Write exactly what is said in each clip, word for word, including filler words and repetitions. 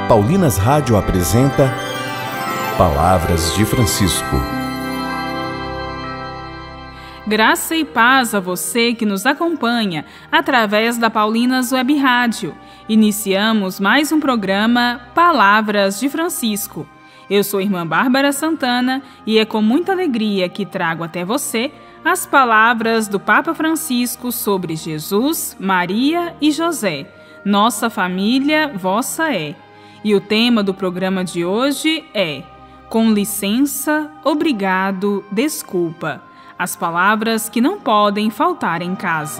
Paulinas Rádio apresenta Palavras de Francisco. Graça e paz a você que nos acompanha através da Paulinas Web Rádio. Iniciamos mais um programa Palavras de Francisco. Eu sou a irmã Bárbara Santana e é com muita alegria que trago até você as palavras do Papa Francisco sobre Jesus, Maria e José. Nossa família, vossa é. E o tema do programa de hoje é: com licença, obrigado, desculpa. As palavras que não podem faltar em casa.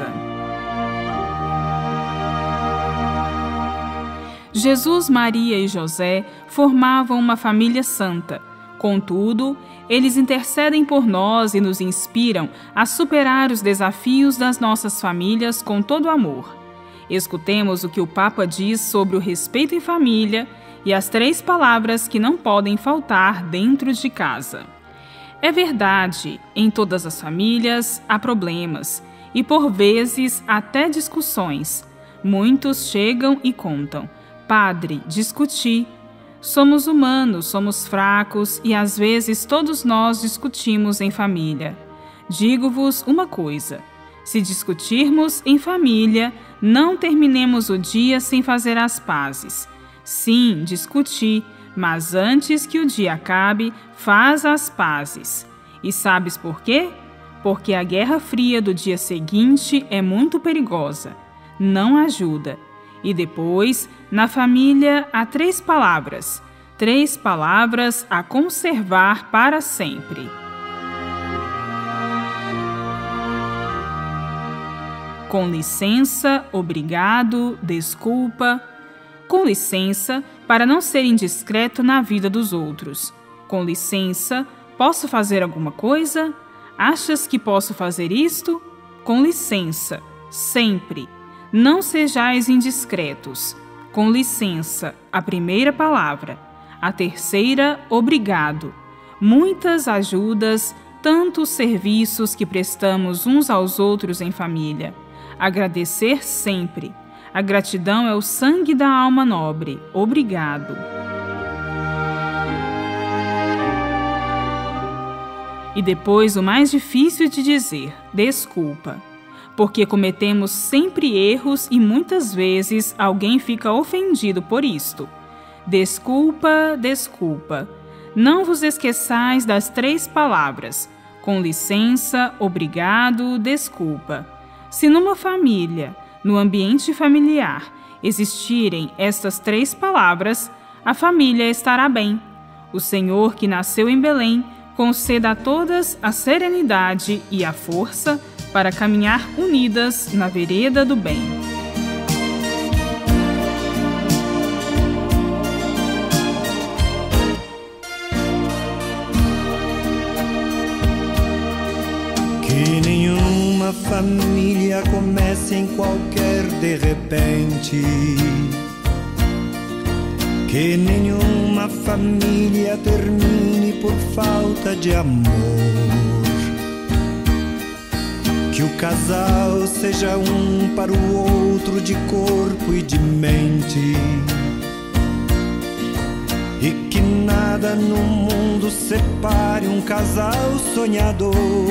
Jesus, Maria e José formavam uma família santa. Contudo, eles intercedem por nós e nos inspiram a superar os desafios das nossas famílias com todo amor. Escutemos o que o Papa diz sobre o respeito em família e as três palavras que não podem faltar dentro de casa. É verdade, em todas as famílias há problemas e, por vezes, até discussões. Muitos chegam e contam: Padre, discuti. Somos humanos, somos fracos e, às vezes, todos nós discutimos em família. Digo-vos uma coisa: se discutirmos em família, não terminemos o dia sem fazer as pazes. Sim, discuti, mas antes que o dia acabe, faz as pazes. E sabes por quê? Porque a guerra fria do dia seguinte é muito perigosa. Não ajuda. E depois, na família, há três palavras. Três palavras a conservar para sempre. Com licença, obrigado, desculpa. Com licença, para não ser indiscreto na vida dos outros. Com licença, posso fazer alguma coisa? Achas que posso fazer isto? Com licença, sempre. Não sejais indiscretos. Com licença, a primeira palavra. A terceira, obrigado. Muitas ajudas, tantos serviços que prestamos uns aos outros em família. Agradecer sempre. A gratidão é o sangue da alma nobre. Obrigado. E depois o mais difícil de dizer: desculpa. Porque cometemos sempre erros e muitas vezes alguém fica ofendido por isto. Desculpa, desculpa. Não vos esqueçais das três palavras: com licença, obrigado, desculpa. Se numa família, no ambiente familiar, existirem estas três palavras, a família estará bem. O Senhor, que nasceu em Belém, conceda a todas a serenidade e a força para caminhar unidas na vereda do bem. Que nenhuma família comece em qualquer de repente. Que nenhuma família termine por falta de amor. Que o casal seja um para o outro de corpo e de mente. E que nada no mundo separe um casal sonhador.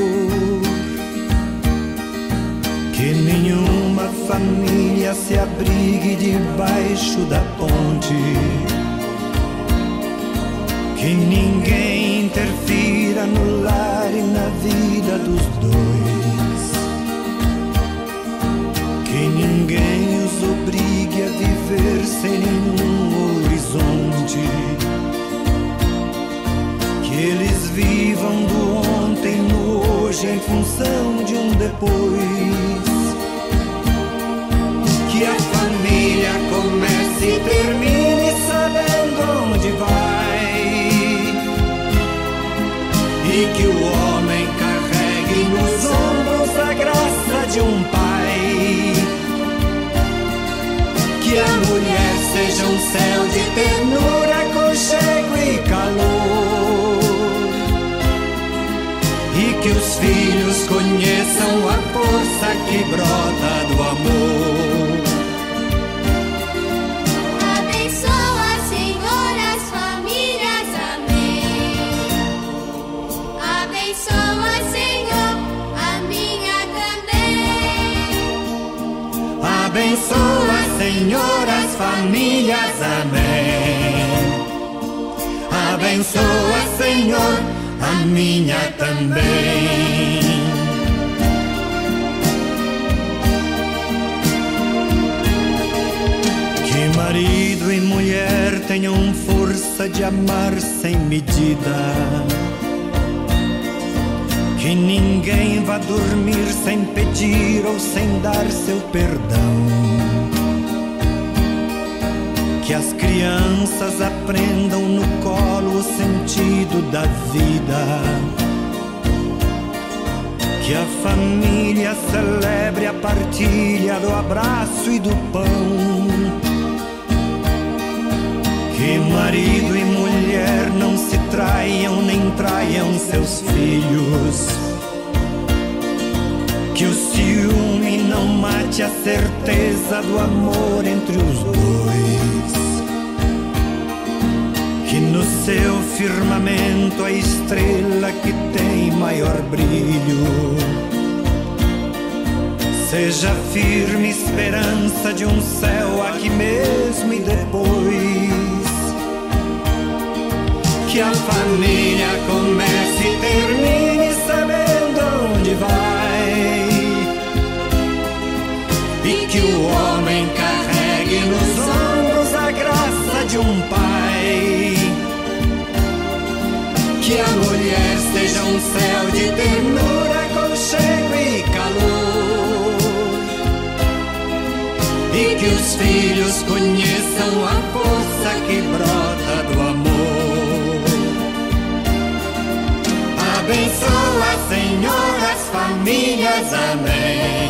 Que nenhuma família se abrigue debaixo da ponte. Que ninguém interfira no lar e na vida dos dois. Que ninguém os obrigue a viver sem nenhum horizonte. Que eles vivam do ontem no hoje em função de um depois. Que a família comece e termine sabendo onde vai. E que o homem carregue nos ombros a graça de um pai. Que a mulher seja um céu de ternura, aconchego e calor. E que os filhos conheçam a força que brota do amor. Abençoa, Senhor. Senhor, as famílias, amém. Abençoa, Senhor, a minha também. Que marido e mulher tenham força de amar sem medida. Que ninguém vá dormir sem pedir ou sem dar seu perdão. Que as crianças aprendam no colo o sentido da vida. Que a família celebre a partilha do abraço e do pão. Que marido e mulher não se traiam nem traiam seus filhos. Que o ciúme não mate a certeza do amor entre os dois. Que no seu firmamento a estrela que tem maior brilho seja firme esperança de um céu aqui mesmo e depois. Que a família comece e termine sabendo onde vai. E que o homem carregue nos ombros a graça de um pai. Que a mulher seja um céu de ternura, aconchego e calor. E que os filhos conheçam a força que brota do amor. Abençoa, Senhor, as famílias, amém.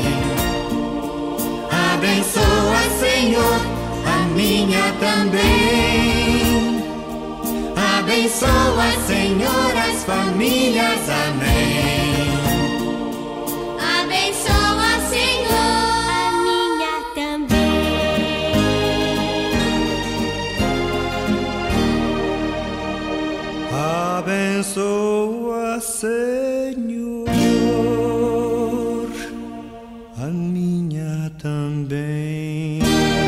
Abençoa, Senhor, a minha também. Abençoa, Senhor, as famílias, amém. Abençoa, Senhor, a minha também. Abençoa, Senhor, a minha também.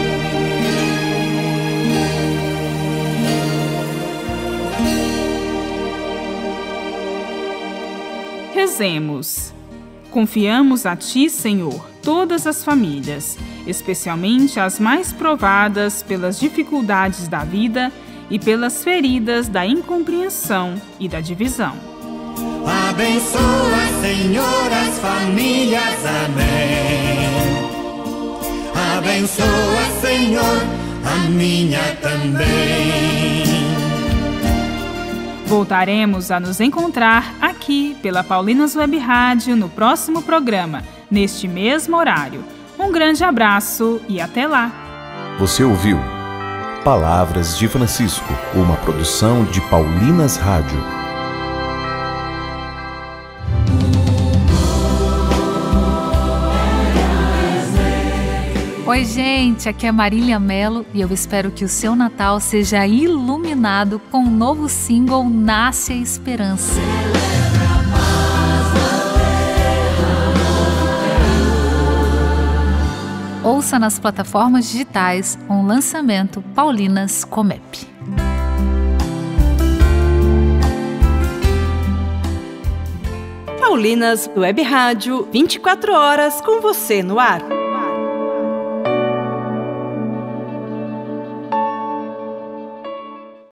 Rezemos. Confiamos a Ti, Senhor, todas as famílias, especialmente as mais provadas pelas dificuldades da vida e pelas feridas da incompreensão e da divisão. Abençoa, Senhor, as famílias, amém. Abençoa, Senhor, a minha também. Voltaremos a nos encontrar aqui pela Paulinas Web Rádio no próximo programa, neste mesmo horário. Um grande abraço e até lá! Você ouviu Palavras de Francisco, uma produção de Paulinas Rádio. Oi, gente, aqui é Marília Mello e eu espero que o seu Natal seja iluminado com o novo single Nasce a Esperança. Ouça nas plataformas digitais um lançamento Paulinas Comep. Paulinas Web Rádio, vinte e quatro horas com você no ar.